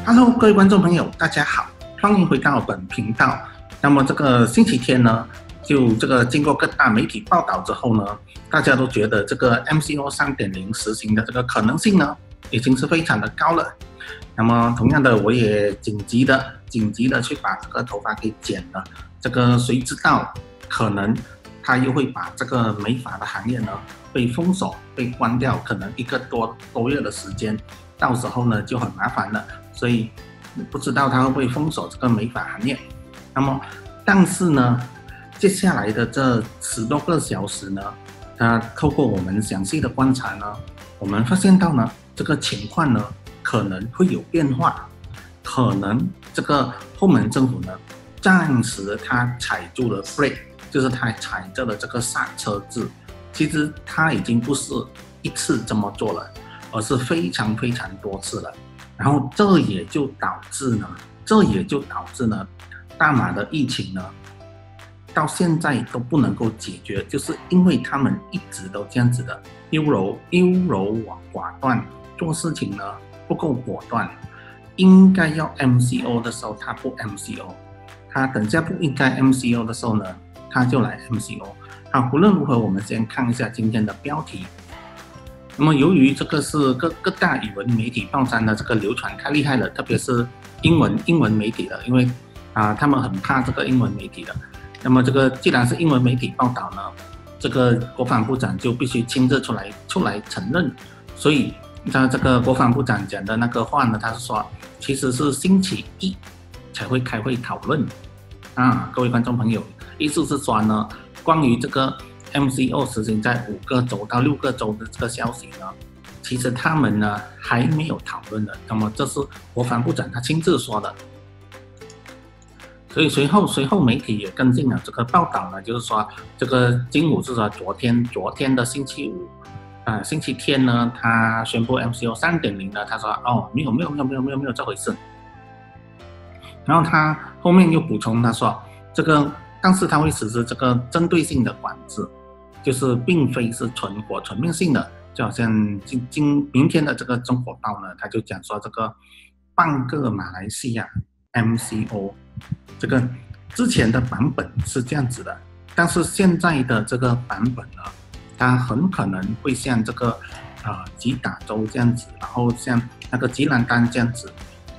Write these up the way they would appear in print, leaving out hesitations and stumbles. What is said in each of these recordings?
Hello，各位观众朋友，大家好，欢迎回到本频道。那么这个星期天呢，就这个经过各大媒体报道之后呢，大家都觉得这个 MCO 3.0实行的这个可能性呢，已经是非常的高了。那么同样的，我也紧急的去把这个头发给剪了。这个谁知道，可能他又会把这个美发的行业呢被封锁、被关掉，可能1个多月的时间。到时候呢就很麻烦了，所以不知道他会不会封锁这个美发行业。那么，但是呢，接下来的这10多个小时呢，透过我们详细的观察呢，我们发现到呢，这个情况呢可能会有变化，可能这个后门政府呢暂时他踩住了 brake， 就是他踩着了这个刹车字。其实他已经不是一次这么做了，而是非常多次了，然后这也就导致呢，大马的疫情呢，到现在都不能够解决，就是因为他们一直都这样子的优柔寡断，做事情呢不够果断，应该要 MCO 的时候他不 MCO， 他等下不应该 MCO 的时候呢，他就来 MCO。好，无论如何，我们先看一下今天的标题。那么由于这个是各大语文媒体报章的这个流传太厉害了，特别是英文媒体的，因为他们很怕这个英文媒体的。那么这个既然是英文媒体报道呢，这个国防部长就必须亲自出来承认。所以他这个国防部长讲的那个话呢，他是说其实是星期一才会开会讨论各位观众朋友，意思是说呢，关于这个MCO 实行在5个州到6个州的这个消息呢，其实他们呢还没有讨论的。那么这是国防部长他亲自说的，所以随后媒体也跟进了这个报道呢，就是说这个金武是说昨天的星期五星期天呢，他宣布 MCO 3.0 呢，他说没有这回事。然后他后面又补充他说这个，但是他会实施这个针对性的管制。就是并非是全面性的，就好像明天的这个中国报呢，他就讲说这个半个马来西亚 MCO， 这个之前的版本是这样子的，但是现在的这个版本呢，它很可能会像这个吉打州这样子，然后像那个吉兰丹这样子，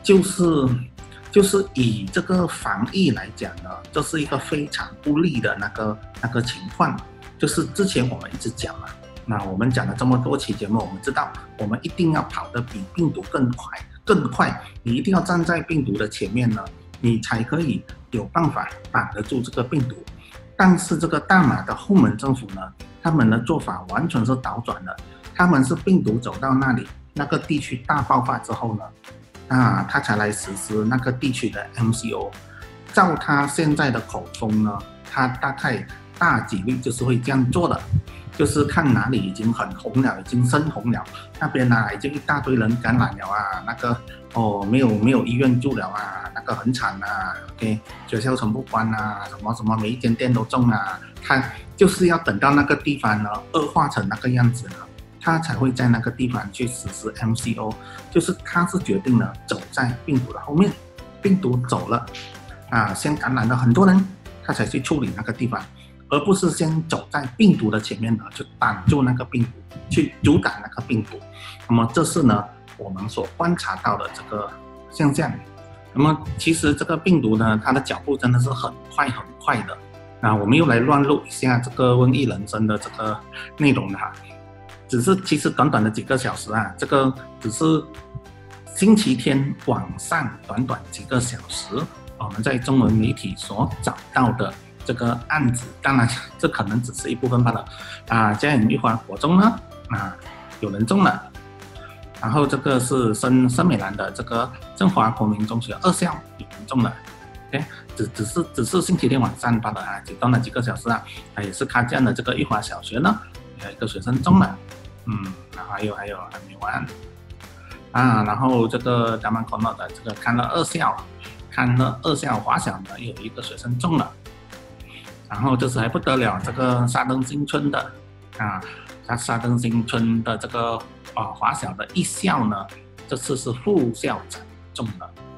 就是以这个防疫来讲呢，这是一个非常不利的那个情况。就是之前我们一直讲嘛，那我们讲了这么多期节目，我们知道我们一定要跑得比病毒更快，你一定要站在病毒的前面呢，你才可以有办法挡得住这个病毒。但是这个大马的后门政府呢，他们的做法完全是倒转的，他们是病毒走到那个地区大爆发之后呢，他才来实施那个地区的 MCO。照他现在的口风呢，他大几率就是会这样做的，就是看哪里已经很红了，已经深红了，那边已经一大堆人感染了那个没有医院住了那个很惨OK， 学校全部关什么每一间店都中他就是要等到那个地方呢恶化成那个样子呢，他才会在那个地方去实施 MCO， 就是他是决定了走在病毒的后面，病毒走了先感染了很多人，他才去处理那个地方。而不是先走在病毒的前面呢，去挡住那个病毒，去阻挡那个病毒。那么这是呢我们所观察到的这个现象。那么其实这个病毒呢，它的脚步真的是很快的。我们又来乱录一下这个瘟疫人生的这个内容只是其实短的几个小时这个只是星期天晚上短几个小时，我们在中文媒体所找到的这个案子，当然这可能只是一部分罢了嘉颖玉华国中呢有人中了，然后这个是深美兰的这个振华国民中学2校有人中了，OK， 只是星期天晚上罢了只短了几个小时也是卡江的这个玉华小学呢有一个学生中了，还有还没完然后这个达曼科诺的这个看了2校华小呢有一个学生中了。然后这次还不得了，这个沙登新村的沙登新村的这个华小的1校呢，这次是副校长中了。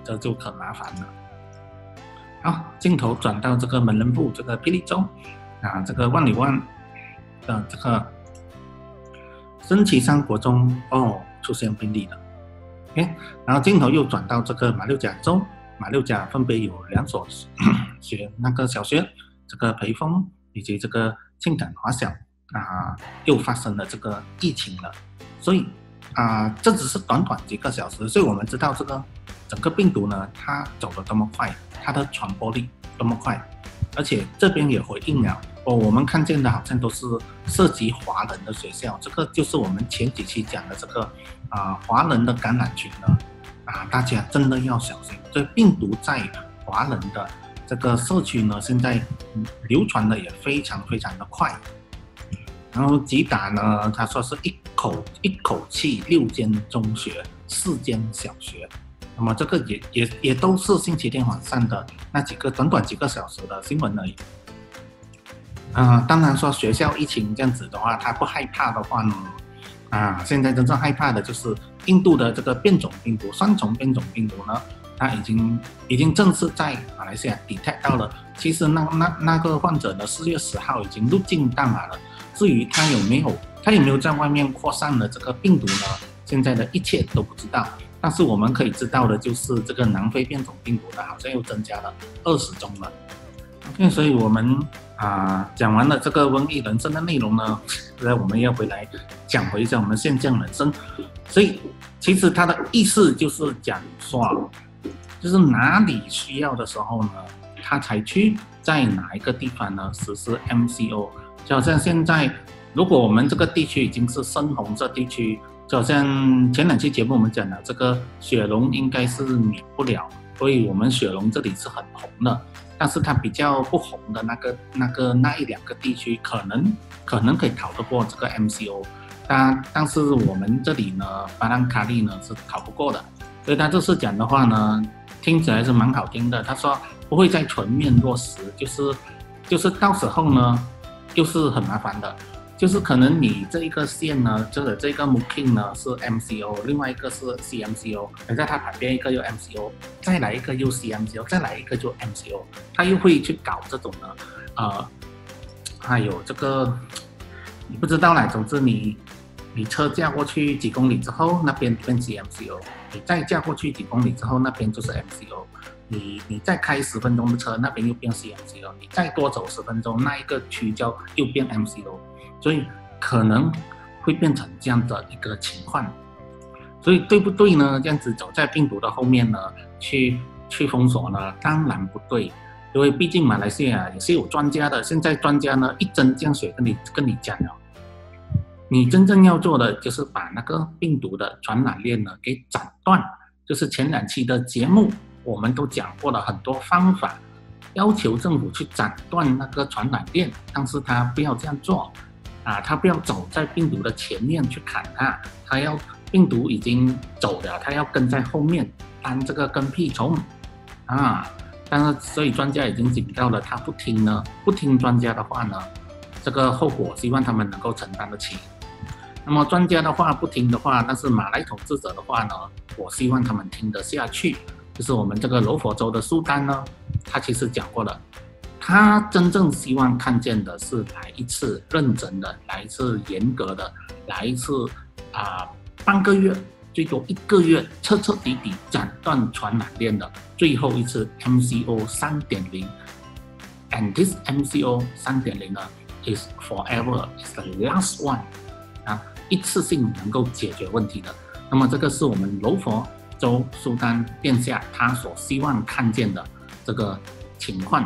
这就可麻烦了。好，镜头转到这个门人部这个霹雳州这个万里湾的这个升旗山国中出现病例了。OK， 然后镜头又转到这个马六甲州，马六甲分别有2所小学，这个培丰以及这个庆港华小又发生了这个疫情了。所以这只是短几个小时，所以我们知道这个整个病毒呢，它走得多么快，它的传播力多么快，而且这边也回应了我们看见的好像都是涉及华人的学校，这个就是我们前几期讲的这个华人的感染群呢大家真的要小心，这病毒在华人的这个社区呢，现在流传的也非常非常的快。然后吉打呢，他说是一口气6间中学4间小学，那么这个也都是星期天晚上的那短几个小时的新闻而已。当然说学校疫情这样子的话，他不害怕的话呢，现在真正害怕的就是印度的这个变种病毒，双重变种病毒呢，它已经正式在马来西亚 detect 到了。其实那个患者呢，4月10号已经入境大马了。至于他有没有在外面扩散了这个病毒呢？现在的一切都不知道。但是我们可以知道的就是这个南非变种病毒的好像又增加了20宗了。OK， 所以我们讲完了这个瘟疫人生的内容呢，现在我们要回来讲回一下我们现降人生。所以其实它的意思就是讲说，就是哪里需要的时候呢，它才去在哪一个地方呢实施 MCO。就好像现在，如果我们这个地区已经是深红色地区，就好像前2期节目我们讲的这个雪龙应该是免不了，所以我们雪龙这里是很红的，但是它比较不红的那1、2个地区可能可以逃得过这个 MCO， 但是我们这里呢，巴兰卡利呢是逃不过的，所以他这次讲的话呢，听起来是蛮好听的。他说不会再全面落实，就是到时候呢。就是很麻烦的，就是可能你这一个县呢，这个 Mukim 呢是 MCO， 另外一个是 CMCO， 等下它旁边一个又 MCO， 再来一个又 CMCO， 再来一个就 MCO， 它又会去搞这种呢，还有这个你不知道啦，总之你车驾过去几公里之后，那边变 CMCO， 你再驾过去几公里之后，那边就是 MCO。你再开10分钟的车，那边又变 CMCO， 你再多走10分钟，那一个区就又变 MCO， 所以可能会变成这样的一个情况。所以对不对呢？这样子走在病毒的后面呢，去封锁呢，当然不对，因为毕竟马来西亚也是有专家的。现在专家呢一针见血跟你讲了，你真正要做的就是把那个病毒的传染链呢给斩断，就是前2期的节目。我们都讲过了很多方法，要求政府去斩断那个传染链，但是他不要这样做他不要走在病毒的前面去砍他要病毒已经走了，他要跟在后面当这个跟屁虫但是所以专家已经警告了，他不听专家的话呢，这个后果希望他们能够承担得起。那么专家的话不听的话，但是马来统治者的话呢，我希望他们听得下去。就是我们这个柔佛州的苏丹呢，他其实讲过了，他真正希望看见的是来一次认真的，来一次严格的，来一次半个月最多1个月彻底斩断传染链的最后一次 MCO 3.0 and this MCO 3.0 呢 is forever, is the last one 一次性能够解决问题的。那么这个是我们柔佛州苏丹殿下他所希望看见的这个情况，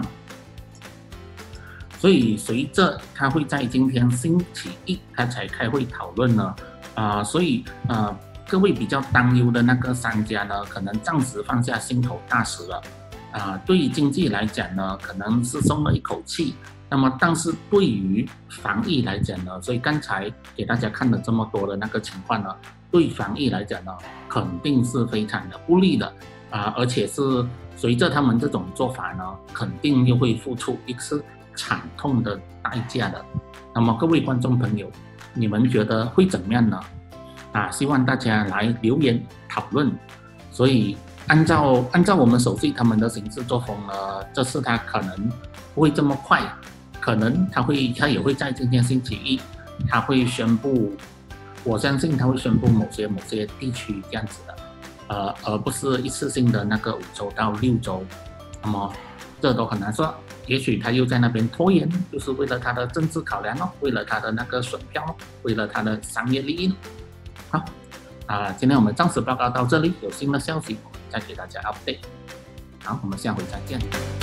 所以随着他会在今天星期1他才开会讨论呢，所以各位比较担忧的那个商家呢，可能暂时放下心头大石了，对于经济来讲呢，可能是松了一口气。那么但是对于防疫来讲呢，所以刚才给大家看了这么多的那个情况呢，对防疫来讲呢，肯定是非常的不利的而且是随着他们这种做法呢，肯定又会付出一次惨痛的代价的。那么各位观众朋友，你们觉得会怎么样呢？希望大家来留言讨论。所以按照我们熟悉他们的行事作风呢，这次他可能不会这么快，可能他也会在今天星期一，他会宣布，我相信他会宣布某些地区这样子的，而不是一次性的那个5周到6周，那么这都很难说。也许他又在那边拖延，就是为了他的政治考量为了他的那个选票为了他的商业利益好，今天我们暂时报告到这里，有新的消息我们再给大家 update。好，我们下回再见。